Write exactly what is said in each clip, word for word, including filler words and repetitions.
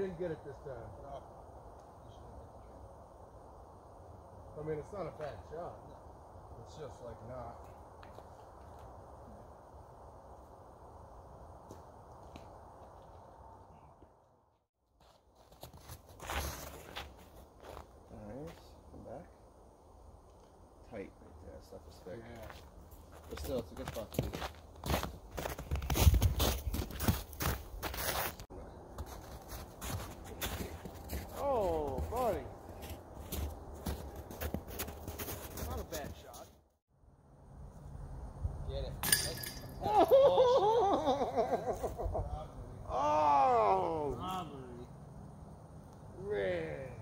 didn't get it this time. No. I mean, it's not a bad shot. It's just like not. Nice. Come back. Tight right there. Stuff is thick. Yeah. But still, it's a good spot to be. Oh, buddy. Not a bad shot. Get it. Oh! Robbery. Man.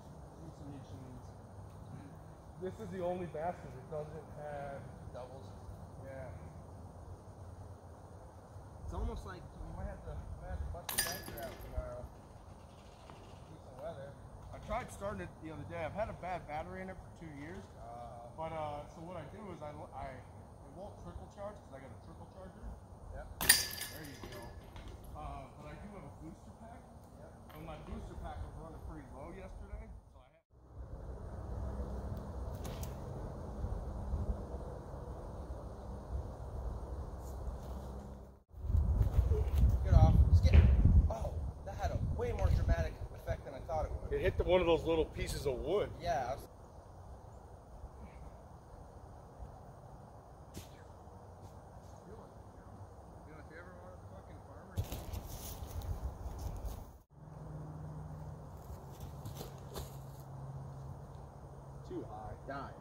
This is the only basket that doesn't have Doubles. Yeah. It's almost like you might have to have a bunch of banker out tomorrow. Decent weather. I tried starting it the other day. I've had a bad battery in it for two years. Uh, But uh, so what I do is I, I it won't trickle charge because I got a trickle charger. yep. There you go. Uh, but I do have a booster pack. Yep. And my booster pack was running pretty low yesterday. So I had Get off. Just get. Oh, that had a way more dramatic effect than I thought it would. It hit the, one of those little pieces of wood. Yeah. I was, Too high. dive.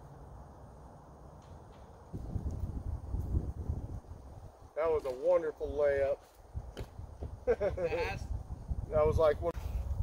That was a wonderful layup. Fast. That was like one.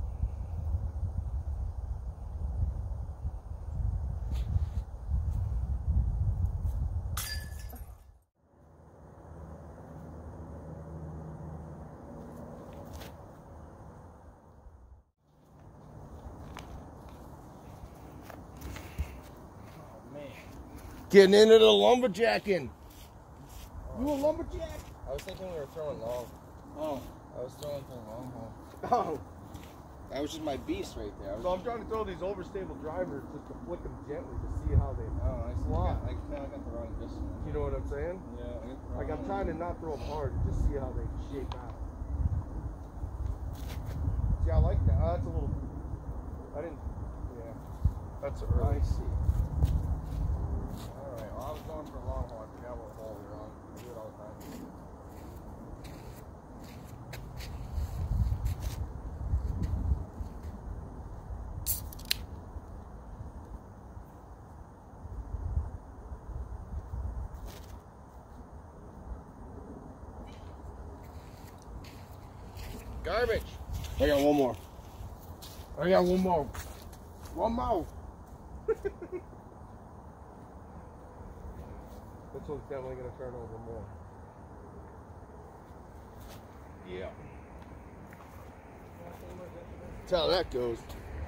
Oh man. Getting into the lumberjacking. You a lumberjack? I was thinking we were throwing long. Oh. I was throwing for the long haul. Oh. That was just my beast right there. I was So I'm trying to throw these overstable drivers just to flick them gently to see how they Oh, I see. fly. I kind of got the wrong distance. You know what I'm saying? Yeah, I got the wrong Like I'm trying to not throw them hard and just see how they shape out. See, I like that. Oh, that's a little. I didn't. Yeah. That's early. I see. Alright, well, I was going for a long haul. I forgot what hole we were on. I do it all the time. Garbage. I got one more. I got one more. One more. This one's definitely going to turn over more. Yeah. That's how that goes.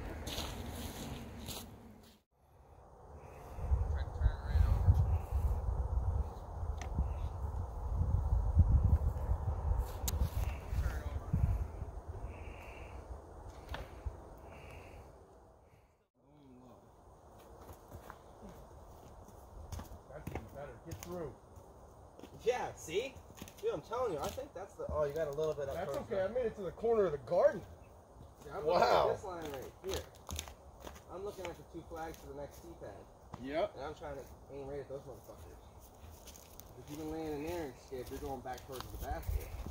Get through. Yeah, see? Dude, I'm telling you, I think that's the. Oh, you got a little bit up. That's towards okay. I made it to the corner of the garden. See, I'm Wow. looking at this line right here. I'm looking at the two flags for the next tee pad. Yep. And I'm trying to aim right at those motherfuckers. If you've been laying in there and skip, you're going back towards the basket.